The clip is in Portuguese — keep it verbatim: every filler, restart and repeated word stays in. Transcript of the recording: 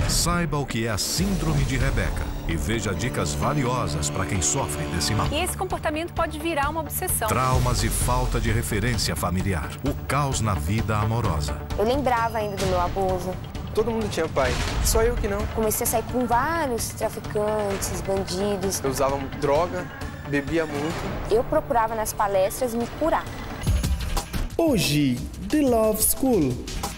Saiba o que é a Síndrome de Rebeca e veja dicas valiosas para quem sofre desse mal. E esse comportamento pode virar uma obsessão. Traumas e falta de referência familiar. O caos na vida amorosa. Eu lembrava ainda do meu abuso. Todo mundo tinha pai, só eu que não. Comecei a sair com vários traficantes, bandidos. Eu usava droga, bebia muito. Eu procurava nas palestras me curar. Hoje, The Love School.